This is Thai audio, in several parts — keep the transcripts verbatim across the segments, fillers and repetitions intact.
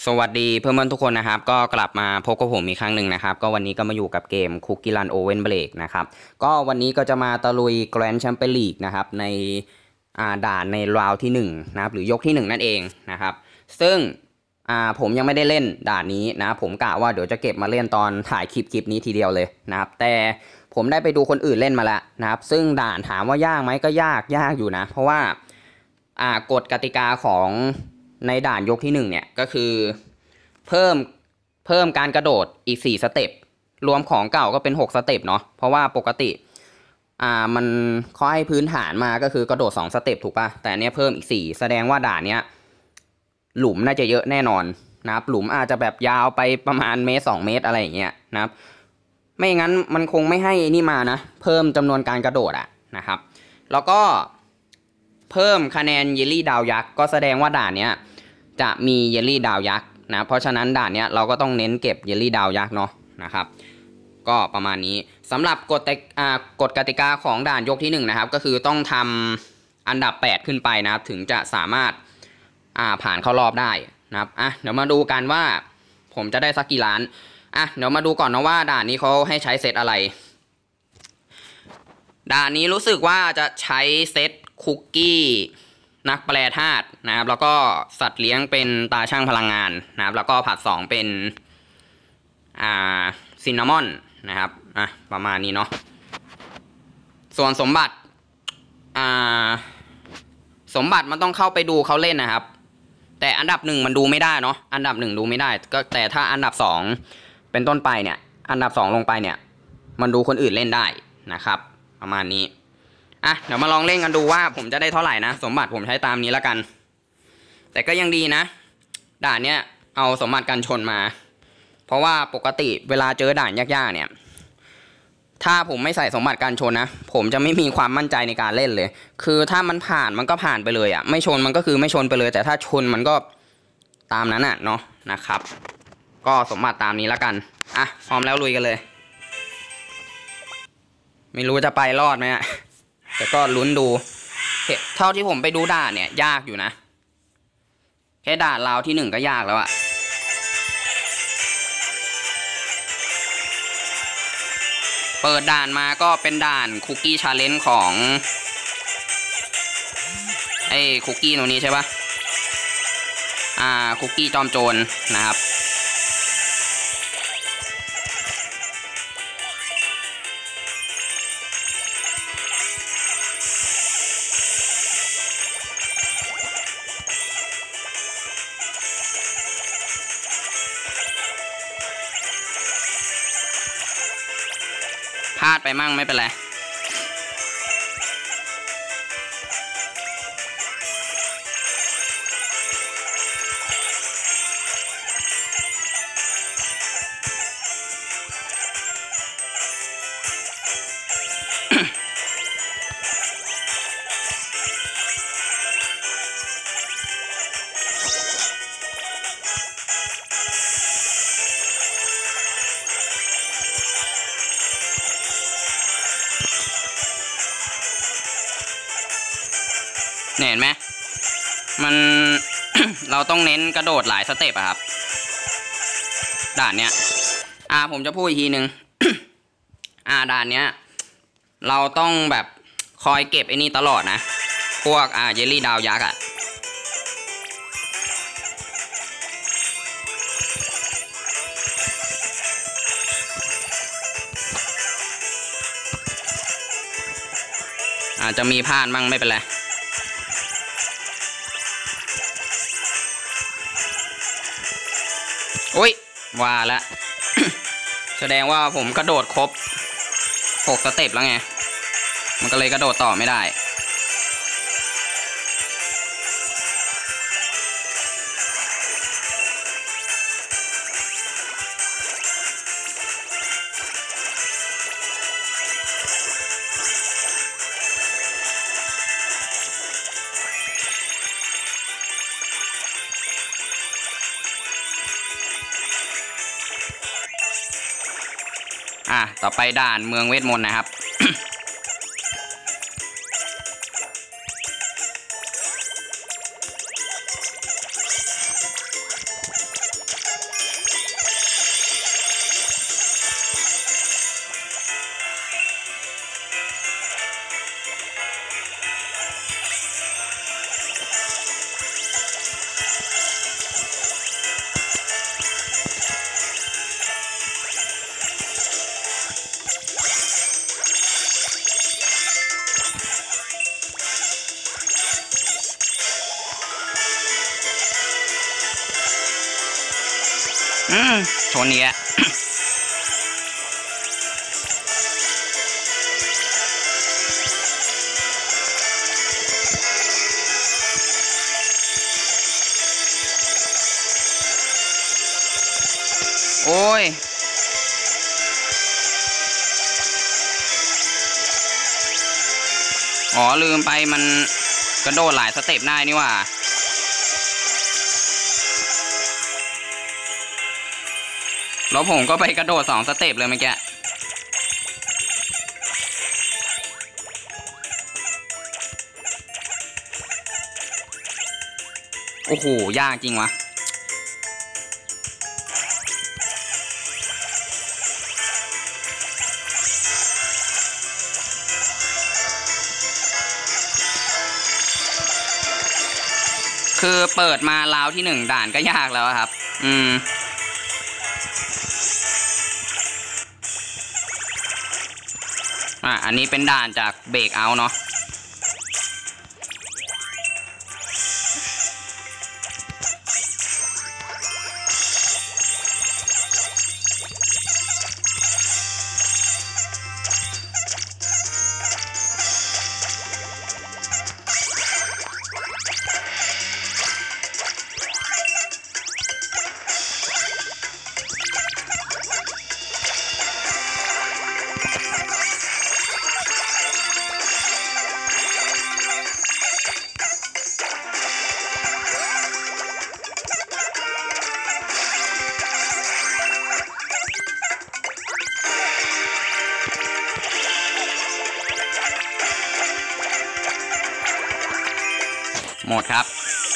สวัสดีเพื่อนๆทุกคนนะครับก็กลับมาพบกับผมอีกครั้งหนึ่งนะครับก็วันนี้ก็มาอยู่กับเกม Cookie Run Oven Break นะครับก็วันนี้ก็จะมาตะลุย Grand Champions League นะครับในอ่าด่านในราวที่หนึ่งนะครับหรือยกที่หนึ่งนั่นเองนะครับซึ่งอ่าผมยังไม่ได้เล่นด่านนี้นะผมกะว่าเดี๋ยวจะเก็บมาเล่นตอนถ่ายคลิปคลิปนี้ทีเดียวเลยนะครับแต่ผมได้ไปดูคนอื่นเล่นมาแล้วนะครับซึ่งด่านถามว่ายากไหมก็ยากยากอยู่นะเพราะว่าอ่ากฎกติกาของในด่านยกที่หนึ่งเนี่ยก็คือเพิ่มเพิ่มการกระโดดอีกสี่สเต็ปรวมของเก่าก็เป็นหกสเต็ปเนาะเพราะว่าปกติอ่ามันเขาให้พื้นฐานมาก็คือกระโดดสองสเต็ปถูกป่ะแต่อันนี้เพิ่มอีกสี่แสดงว่าด่านเนี้ยหลุมน่าจะเยอะแน่นอนนะครับหลุมอาจจะแบบยาวไปประมาณเมตรสองเมตรอะไรอย่างเงี้ยนะครับไม่งั้นมันคงไม่ให้นี่มานะเพิ่มจำนวนการกระโดดอะนะครับแล้วก็เพิ่มคะแนนเยลลี่ดาวยักษ์ก็แสดงว่าด่านเนี้ยจะมีเยลลี่ดาวยักษ์นะเพราะฉะนั้นด่านเนี้ยเราก็ต้องเน้นเก็บเยลลี่ดาวยักษ์เนาะนะครับก็ประมาณนี้สำหรับกฎอ่ากฎกติกาของด่านยกที่หนึ่งนะครับก็คือต้องทำอันดับแปดขึ้นไปนะครับถึงจะสามารถอ่าผ่านเข้ารอบได้นะครับอ่ะเดี๋ยวมาดูกันว่าผมจะได้สักกี่ล้านอ่ะเดี๋ยวมาดูก่อนนะว่าด่านนี้เขาให้ใช้เซตอะไรด่านนี้รู้สึกว่าจะใช้เซตคุกกี้นักแปลธาตุนะครับแล้วก็สัตว์เลี้ยงเป็นตาช่างพลังงานนะครับแล้วก็ผัดสองเป็นอ่าซินนามอนนะครับอ่ะประมาณนี้เนาะส่วนสมบัติอ่าสมบัติมันต้องเข้าไปดูเขาเล่นนะครับแต่อันดับหนึ่งมันดูไม่ได้เนาะอันดับหนึ่งดูไม่ได้ก็แต่ถ้าอันดับสองเป็นต้นไปเนี่ยอันดับสองลงไปเนี่ยมันดูคนอื่นเล่นได้นะครับประมาณนี้อ่ะเดี๋ยวมาลองเล่นกันดูว่าผมจะได้เท่าไหร่นะสมบัติผมใช้ตามนี้แล้วกันแต่ก็ยังดีนะด่านเนี้ยเอาสมบัติกันชนมาเพราะว่าปกติเวลาเจอด่านยากๆเนี่ยถ้าผมไม่ใส่สมบัติกันชนนะผมจะไม่มีความมั่นใจในการเล่นเลยคือถ้ามันผ่านมันก็ผ่านไปเลยอ่ะไม่ชนมันก็คือไม่ชนไปเลยแต่ถ้าชนมันก็ตามนั้นอ่ะเนาะนะครับก็สมบัติตามนี้แล้วกันอ่ะพร้อมแล้วลุยกันเลยไม่รู้จะไปรอดไหมอ่ะแต่ก็ลุ้นดูเท่าที่ผมไปดูด่านเนี่ยยากอยู่นะแค่ด่านราวที่หนึ่งก็ยากแล้วอะเปิดด่านมาก็เป็นด่านคุกกี้ชาเลนจ์ของไอ้คุกกี้ตัวนี้ใช่ปะอ่าคุกกี้จอมโจรนะครับพลาดไปมั่งไม่เป็นไรเห็นไหมมัน เราต้องเน้นกระโดดหลายสเต็ปอะครับด่านเนี้ยอ่าผมจะพูดอีกทีนึง อ่าด่านเนี้ยเราต้องแบบคอยเก็บไอ้นี่ตลอดนะพวกอ่าเยลลี่ดาวยักษ์อะอาจจะมีพลาดมั่งไม่เป็นไรโอ้ยว่าแล้ว แสดงว่าผมกระโดดครบหกสเต็ปแล้วไงมันก็เลยกระโดดต่อไม่ได้อ่ะต่อไปด่านเมืองเวทมนต์นะครับ ออืมชนนี้โอ้ยอ๋อลืมไปมันกระโดดหลายสเต็ปได้นี่ว่าแล้วผมก็ไปกระโดดสองสเต็ปเลยเมื่อกี้โอ้โหยากจริงวะคือเปิดมาราวที่หนึ่งด่านก็ยากแล้วครับอืมอ่ะอันนี้เป็นด่านจากเบรกเอาท์เนาะหมดครับ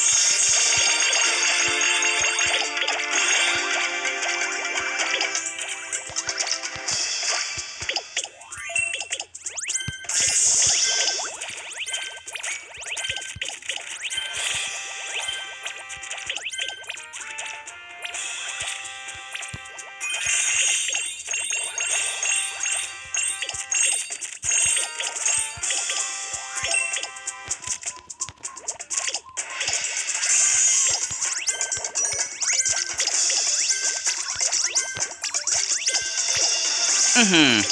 อือหือ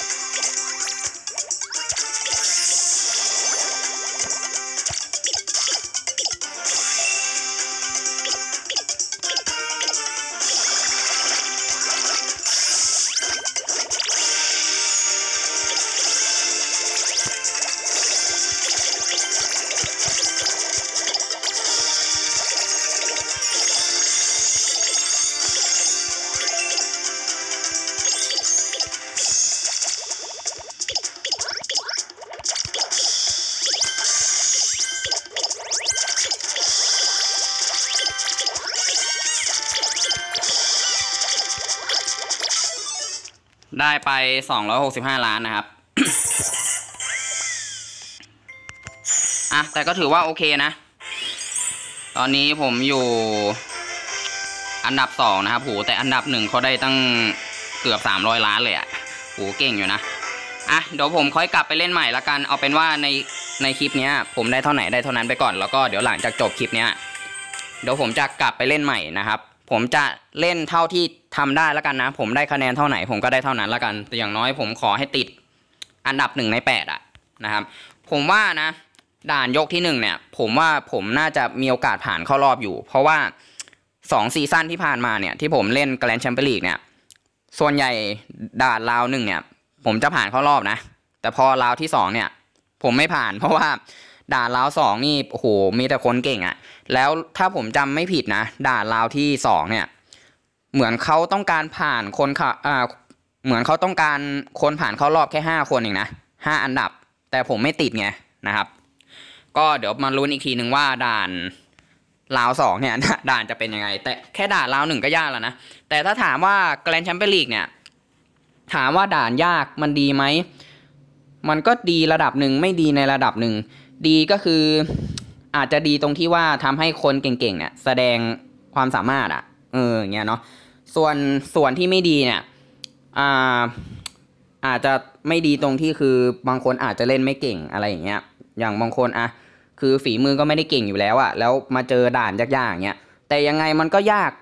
ได้ไปสองร้อยหกสิบห้าล้านนะครับ อ่ะแต่ก็ถือว่าโอเคนะตอนนี้ผมอยู่อันดับสองนะครับโหแต่อันดับหนึ่งเขาได้ตั้งเกือบสามร้อยล้านเลยอ่ะโหเก่งอยู่นะอ่ะเดี๋ยวผมค่อยกลับไปเล่นใหม่ละกันเอาเป็นว่าในในคลิปนี้ผมได้เท่าไหนได้เท่านั้นไปก่อนแล้วก็เดี๋ยวหลังจากจบคลิปนี้เดี๋ยวผมจะกลับไปเล่นใหม่นะครับผมจะเล่นเท่าที่ทำได้แล้วกันนะผมได้คะแนนเท่าไหนผมก็ได้เท่านั้นแล้วกันแต่อย่างน้อยผมขอให้ติดอันดับหนึ่งในแปดอะนะครับผมว่านะด่านยกที่หนึ่งเนี่ยผมว่าผมน่าจะมีโอกาสผ่านเข้ารอบอยู่เพราะว่าสองซีซั่นที่ผ่านมาเนี่ยที่ผมเล่นแกรนด์แชมเปี้ยนลีกเนี่ยส่วนใหญ่ด่านราวหนึ่งเนี่ยผมจะผ่านเข้ารอบนะแต่พอราวที่สองเนี่ยผมไม่ผ่านเพราะว่าด่านราวสองนี่โอ้โหมีแต่คนเก่งอะแล้วถ้าผมจำไม่ผิดนะด่านราวที่สองเนี่ยเหมือนเขาต้องการผ่านคนค่ะอ่าเหมือนเขาต้องการคนผ่านเข้ารอบแค่ห้าคนเองนะห้าอันดับแต่ผมไม่ติดไงนะครับก็เดี๋ยวมาลุ้นอีกทีหนึ่งว่าด่านราวสองเนี่ยด่านจะเป็นยังไงแต่แค่ด่านราวหนึ่งก็ยากแล้วนะแต่ถ้าถามว่าแกรนด์แชมเปี้ยนลีกเนี่ยถามว่าด่านยากมันดีไหมมันก็ดีระดับหนึ่งไม่ดีในระดับหนึ่งดีก็คืออาจจะดีตรงที่ว่าทำให้คนเก่งๆเนี่ยแสดงความสามารถอ่ะเอออย่างเงี้ยเนาะส่วนส่วนที่ไม่ดีเนี่ยอ่าอาจจะไม่ดีตรงที่คือบางคนอาจจะเล่นไม่เก่งอะไรอย่างเงี้ยอย่างบางคนอะคือฝีมือก็ไม่ได้เก่งอยู่แล้วอะแล้วมาเจอด่านยากๆอย่างเงี้ยแต่ยังไงมันก็ยาก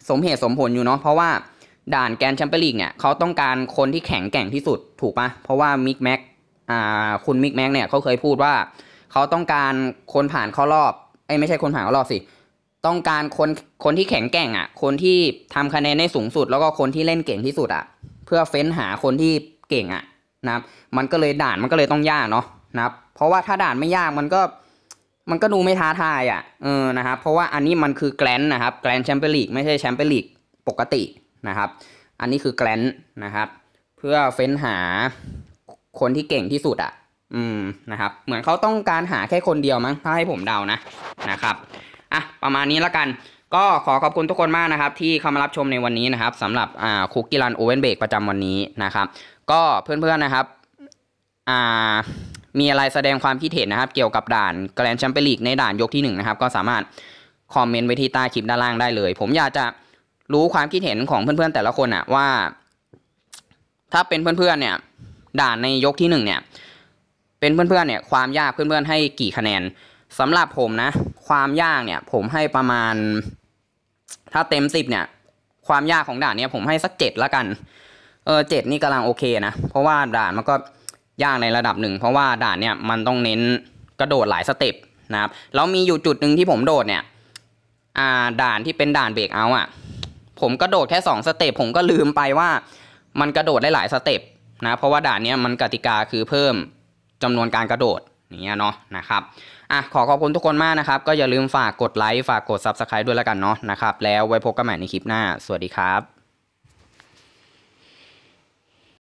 สมเหตุสมผลอยู่เนาะเพราะว่าด่านแกรนด์แชมเปี้ยนลีกเนี่ยเขาต้องการคนที่แข็งแกร่งที่สุดถูกปะเพราะว่ามิกแม็กอ่าคุณมิกแม็กเนี่ยเขาเคยพูดว่าเขาต้องการคนผ่านเข้ารอบไอ้ไม่ใช่คนผ่านเข้ารอบสิต้องการคนคนที่แข็งแกร่งอ่ะคนที่ทำคะแนนได้สูงสุดแล้วก็คนที่เล่นเก่งที่สุดอ่ะเพื่อเฟ้นหาคนที่เก่งอ่ะนะครับมันก็เลยด่านมันก็เลยต้องยากเนาะนะครับเพราะว่าถ้าด่านไม่ยากมันก็มันก็ดูไม่ท้าทายอ่ะเออนะครับเพราะว่าอันนี้มันคือแกรนด์นะครับแกรนด์แชมเปี้ยนลีกไม่ใช่แชมเปี้ยนลีกปกตินะครับอันนี้คือแกรนด์นะครับเพื่อเฟ้นหาคนที่เก่งที่สุดอ่ะอืมนะครับเหมือนเขาต้องการหาแค่คนเดียวมั้งถ้าให้ผมเดานะนะครับอ่ะประมาณนี้แล้วกันก็ขอขอบคุณทุกคนมากนะครับที่เข้ามารับชมในวันนี้นะครับสำหรับอ่าคุกกี้รันโอเว่นเบรกประจำวันนี้นะครับก็เพื่อนๆนะครับอ่ามีอะไรแสดงความคิดเห็นนะครับเกี่ยวกับด่านแกรนด์แชมเปี้ยนลีกในด่านยกที่หนึ่งนะครับก็สามารถคอมเมนต์ไว้ที่ใต้คลิปด้านล่างได้เลยผมอยากจะรู้ความคิดเห็นของเพื่อนๆแต่ละคนอะว่าถ้าเป็นเพื่อนๆเนี่ยด่านในยกที่หนึ่งเนี่ยเป็นเพื่อนๆเนี่ยความยากเพื่อนๆให้กี่คะแนนสำหรับผมนะความยากเนี่ยผมให้ประมาณถ้าเต็มสิบเนี่ยความยากของด่านเนี่ยผมให้สักเจ็ดละกันเออเจ็ดนี่กำลังโอเคนะเพราะว่าด่านมันก็ยากในระดับหนึ่งเพราะว่าด่านเนี่ยมันต้องเน้นกระโดดหลายสเต็ปนะครับแล้วมีอยู่จุดหนึ่งที่ผมโดดเนี่ยอ่าด่านที่เป็นด่านเบรกเอาท์อ่ะผมกระโดดแค่สองสเต็ปผมก็ลืมไปว่ามันกระโดดได้หลายสเต็ปนะเพราะว่าด่านนี้มันกติกาคือเพิ่มจำนวนการกระโดดอย่างเงี้ยเนาะนะครับอ่ะขอขอบคุณทุกคนมากนะครับก็อย่าลืมฝากกดไลค์ฝากกด ซับสไครบ์ ด้วยแล้วกันเนาะนะครับแล้วไว้พบกันใหม่ในคลิปหน้าสวัสดีครับ